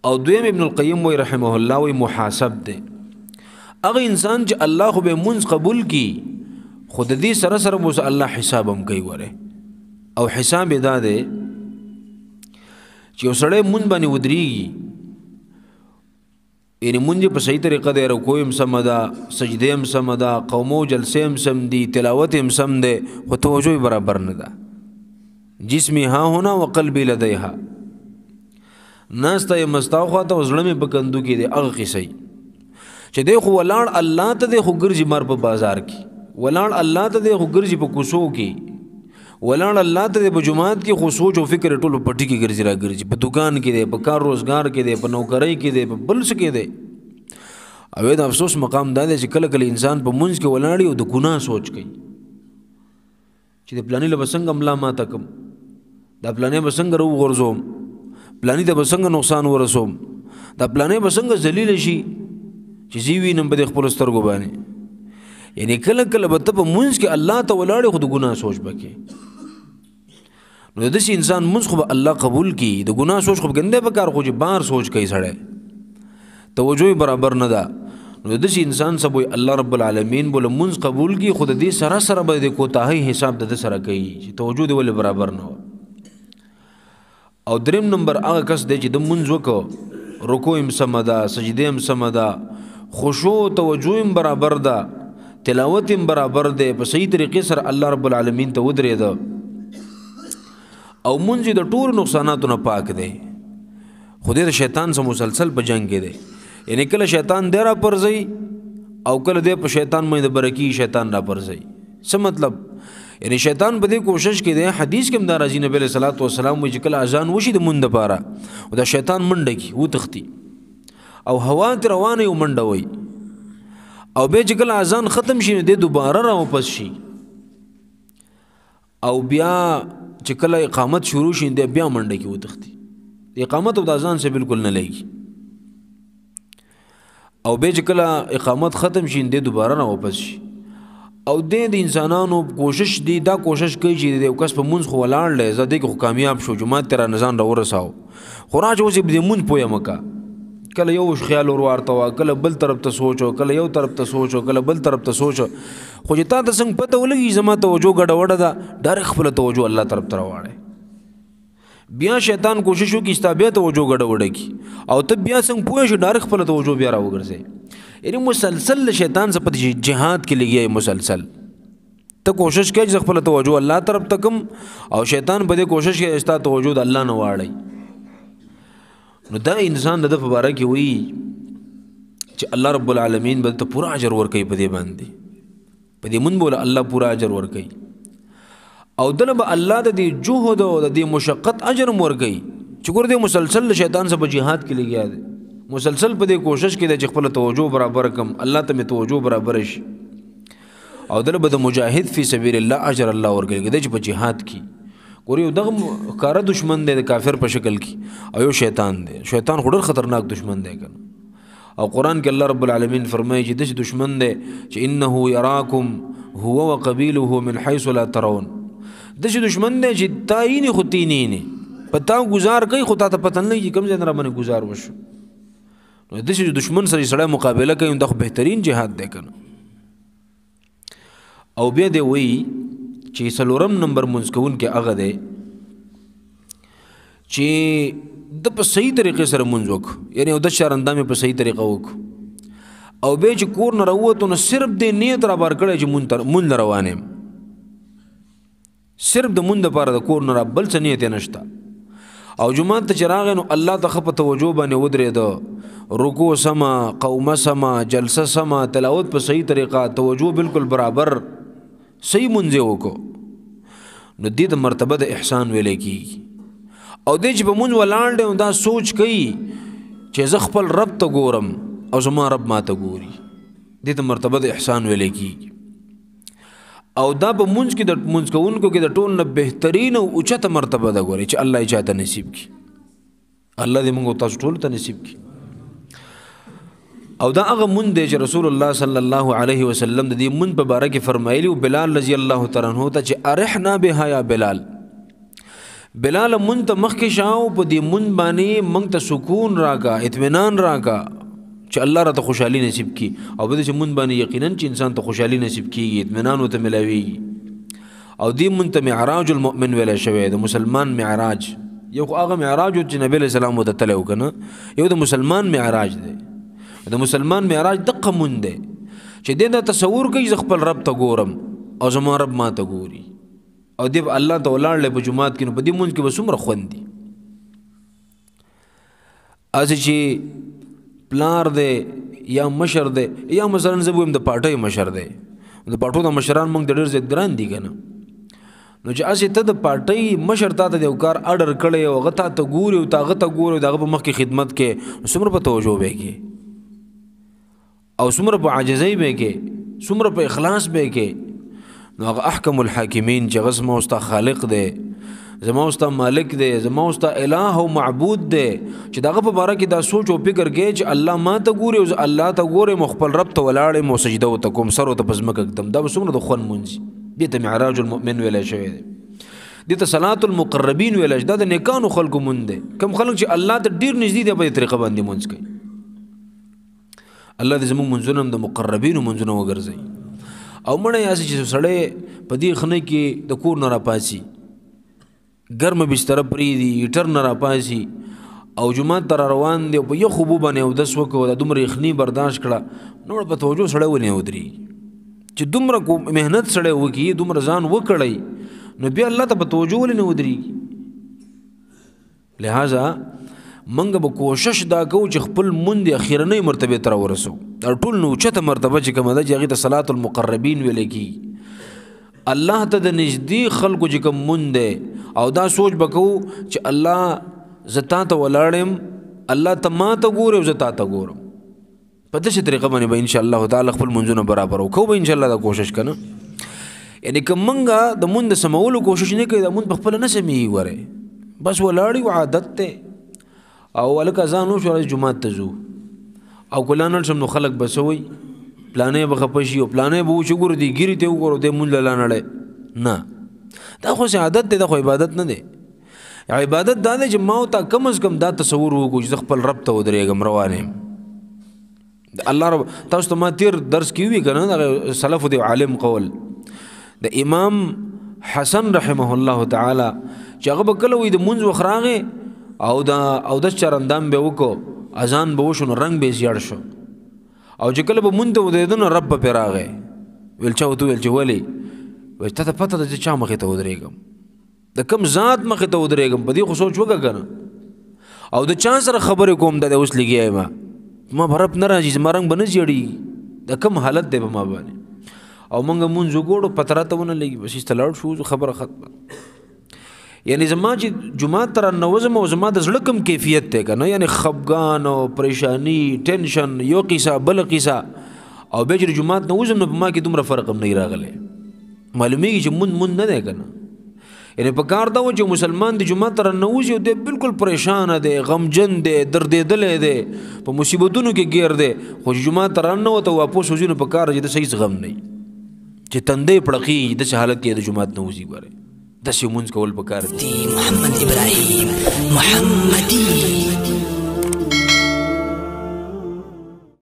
او دویم ابن القیم وی رحمه الله وی محاسب ده اغه انسان چې الله خو به منځ قبول کی خود دې سره سره مو الله حساب هم کوي وره او حساب ادا ده چې وسړی مونږ باندې ودرېږي یعنی مونږ په صحیح طریقه دی رکوع هم سم ده سجده هم سم ده قومو جلسه هم سم دي تلاوت هم سم ده خو توجه برابر نه ده جسمي ها هنا وقلبي لديها ناس ته مستاخوا ته وزړه مې بکندو کې دی هغه قصې چې دی خو ولاړ الله ته دی خو ګرځي مر په بازار کې ولاړ الله ته دی خو ګرځي په کوڅو کې ولاړ الله ته په جماعت کې خو سوچ او فکر ټولو پټي کې ګرځي را ګرځي په دکان کې دی په کار روزګار کې دی په نوکرۍ کې دی په بل څه کې دی او دا افسوس مقام دا دی چې کله کله انسان په منځ کې ولاړی او د ګناه سوچ کوي چې د پلانې له بسنګ املا ما تکم دا پلانې بسنګ رو غرزوم پلانې ته بسنګ نقصان ورسوم دا پلانې بسنګ ذلیل شي چې زیوی نم بده خپل سترګو باندې یعنی کله کله به ته په منځ کې الله ته ولاړې خو د ګناه سوچ بکې نو داسې انسان منځ خو به الله قبول کی د ګناه سوچ خو ګنده په کار خو چې بار سوچ کوي سړی توجه برابر نه ده نو داسې انسان سبو الله رب العالمین بوله منځ قبول کی خو د دې سره سره به د کوتاهۍ حساب د سره کوي چې توجه دی ولې برابر نه و او دریم نمبر هغه کس دی چې د منځ وکړو رکوع هم سم ده سجده هم سم ده خشوع توجه هم برابر ده تلاوت هم برابر ده په صحیح طریقې سره الله رب العالمین ته ودرېده او منځ د ټول نقصاناتو نه پاک دی خو دې د شیطان سره مسلسل په جنگ کې دی یعنی کله شیطان دی را پرځي او کله دی په شیطان باندې برکی شیطان را پرځي څه مطلب یعنی شیطان په دې کوشش کې دی حدیث کې هم دا راځي نبی صلی الله علیه وسلم چې کله اذان وشي د مونږ لپاره او دا شیطان منډه کی و تختی او هوا ته روانه یو منډه وي او به چې کله اذان ختم شي نو د دوباره را واپس شي او بیا چې کله اقامت شروع شي د بیا منډه کې و تختی اقامت او د اذان سره بالکل نه لګي او به چې کله اقامت ختم شي د دوباره را واپس شي او د انسانانو کوشش دی دا کوشش کوي چې د کس په منځ خو ولاړ لې زده کې کامیاب شو جماعت تر نزان را ورساو خوراج اوسې د مونږ پوهه مکا کله یو خیال ورته وا کله بل طرف ته سوچو کله یو طرف ته سوچو کله بل طرف ته سوچو خو چې تا ته څنګه پته ولګي زما توجه ګډه وډه ده ډېر خپل توجه الله طرف ته راوړي بیا شیطان کوشش وکړي چې بیا توجه ګډه وډه کی او ته بیا څنګه پوه شې ډېر خپل توجه بیا راوګرځي یعنی مسلسل شیطان سے په جهاد کې لګي مسلسل ته کوشش کوي چې خپل توجه الله طرف ته کم او شیطان په دې کوشش کې استا توجه الله نه واړي نو دا انسان د مبارک کې وی چې الله رب العالمین به ته پورا اجر ورکړي په دې باندې په دې مون بوله الله پورا اجر ورکړي او دنه به الله د دې جهد او د دې مشقت اجر ورکړي چې ګور دې مسلسل شیطان سے په جهاد کې لګیا دی مسلسل په دې کوشش کې د خپل توجه برابر کم الله ته می توجه برابر شي او دله به د مجاهد فی سبیل الله اجر الله ورکړي د په جهاد کې ګوري دغه کار دشمن دی د کافر په شکل کې او یو شیطان دی شیطان خوري خطرناک دشمن دی کنه او قران کې الله رب العالمین فرمایي چې د دشمن دی چې انه یراکم هو وقبیله من حيث لا ترون د دشمن دی چې تاینه خطینه نه پتا گزار کوي خو ته پتن نه کوم ځای نه باندې گزار وشو نو د دشمن سره سره مقابله کوي د بهترین جهاد دی کنه او بیا دی وی چې سلورم نمبر منځ کون کې هغه دی چې د په صحیح طریقې سره منځ وک یعنی د شرندامه په صحیح طریقه وک او به چې کور نه راوته نو صرف د نیت را بار کړی چې مون روانه صرف د مون د پاره د کور نه را بل څه نیت نشته او جمعه ته چراغ نو الله ته خپه توجه باندې ودرې دو رکوع سما قومه سما جلسه سما تلاوت په صحیح طریقه توجه بالکل برابر صحیح منځ وکړو نو دې د مرتبه د احسان ویل کی او دې چې په مونږ ولاړ دی دا سوچ کوي چې زه خپل رب ته ګورم او زما رب ما ته ګوري دې ته مرتبه د احسان ویل کی او دا په مونږ کې د مونږ کوونکو کې د ټول نه بهترین او اوچته مرتبه ده ګوري چې الله یې چاته نصیب کی الله دې موږ تاسو ټول ته نصیب کی او دا هغه مون دی چې رسول الله صلی الله علیه وسلم د دې مون په باره کې فرمایلی او بلال رضی الله تعالی عنہ ته چې ارحنا بها یا بلال بلال مون ته مخکې شاو په دې مون باندې موږ ته سکون راکا اطمینان راکا چې الله را ته خوشحالي نصیب کی او په دې مون باندې یقینا چې انسان ته خوشحالي نصیب کیږي اطمینان وته ملاويږي او دې مون ته معراج المؤمن ویل شوی د مسلمان معراج یو هغه معراج چې نبی له سلام وته تلو کنه یو د مسلمان معراج دی د مسلمان معراج دقه مون دی چې دې دا تصور کوي ز خپل رب ته ګورم او زما رب ما ته ګوري او دی الله ته ولاړ په جمعات کې نو په دې مونږ کې وسومره خوندي از چې پلار دی یا مشر دی یا مثلا زبویم د پارټي مشر دی د پارټو د مشران مونږ د ډېر زیات ګران دي کنه نو چې از ته د پارټي مشر ته د کار اډر کړي او غتا ته ګوري او تاغه ته ګوري دغه په مخ کې خدمت کې سمره په توجه به کې او سمره په عاجزۍ به کې سمره په اخلاص به کې نو هغه احکم الحاکمین چې غزما اوستا خالق دی زما اوستا مالک دی زما اوستا الہ او معبود دی چې دغه په باره کې دا سوچ او فکر کې چې الله ما ته ګوري او الله ته ګوري مخبل رب ته ولاړې مو سجده او کوم سر او ته پزمک एकदम دا وسمره د خون مونږ دي ته معراج المؤمن ویل شوی دی دي ته صلات المقربین ویل شوی دا د نیکانو خلقو مونږ دی کم خلک چې الله ته ډیر نږدې دی په طریقه باندې مونږ کوي الله دې زموږ منځونه د مقربینو منځونه وګرځي او مړه یاسي چې سړی په دې خنه کې د کور نه راپاسي ګرم بستر پری دی هیټر نه راپاسي او جمعه تر روان دی په یو خوب باندې او د سوکو د دومره یخني برداشت کړه نو په توجه سړی ونی ودري چې دومره کو مهنت سړی وکي دومره ځان وکړي نو بیا الله ته په توجه ولنی ودري لہذا منګ به کوشش دا کو چې خپل مونږ د اخیرنۍ مرتبه تر ورسو تر ټول نو چته مرتبه چې کومه ده چې هغه ته صلات المقربین ویل کی الله ته د نږدې خلکو چې کوم مونږ ده او دا سوچ وکاو چې الله زتا ته ولاړم الله ته ما ته ګورم زتا ته ګورم په دې طریقه باندې به ان شاء الله تعالی خپل منځونه برابر وکاو به ان شاء الله دا کوشش کنه یعنی کومنګه د مونږ د سمولو کوشش نه کوي د مونږ په خپل نه سمي وره بس ولاړی او عادت ته او ولکه ځانو شو جمعه ته زو او کولانل شم نو خلق بسوي پلانې بخپشي او پلانې بو چې ګور دي ګيري ته وګورو د مونږ لانړې نه دا خو عادت دی دا خو عبادت نه دی عبادت دا دی چې ما او تا کم از کم دا تصور وکړو چې خپل رب ته ودرېږم روانه الله رب تاسو ته ما تیر درس کې وی کنه سلف دی عالم قول د امام حسن رحمه الله تعالی چې هغه کله وی د مونږ وخراغه او د چرندام به وکړو اذان به وشو رنگ به زیړ شو او چې کله به مونږ ته ودیدنو رب په راغی ویل چا وته ویل چې ولی وای ته پته ده چې چا مخې ته ودرېږم د کم ذات مخې ته ودرېږم په دې خو سوچ وکړه کنه او د چا سره خبرې کوم د اوس لګیای ما برب نه راځي زما رنگ به نه زیړي د کم حالت دی په ما باندې او مونږ مونږ وګورو پتراته ونه لګي بس استلاړ شو خبره ختمه یعنی زما چې جمعه تر نوزم او زما د زړه کم کیفیت ته کنه یعنی خفګان او پریشانی ټینشن یو قصه بل قصه او به چې جمعه نوزم نو په ما کې دومره فرق هم نه راغلی معلومیږي چې مون نه دی کنه یعنی په کار دا و چې مسلمان د جمعه تر نوزي او د بالکل پریشان دی غمجن دی دردېدل دی په مصیبتونو کې گیر دی خو جمعه تر نو ته واپس وځي په کار چې د صحیح غم نه چې تندې پړقي د حالت کې د جمعه نوزي غره داسې مونږ کول پکار دي محمد ابراهیم محمدي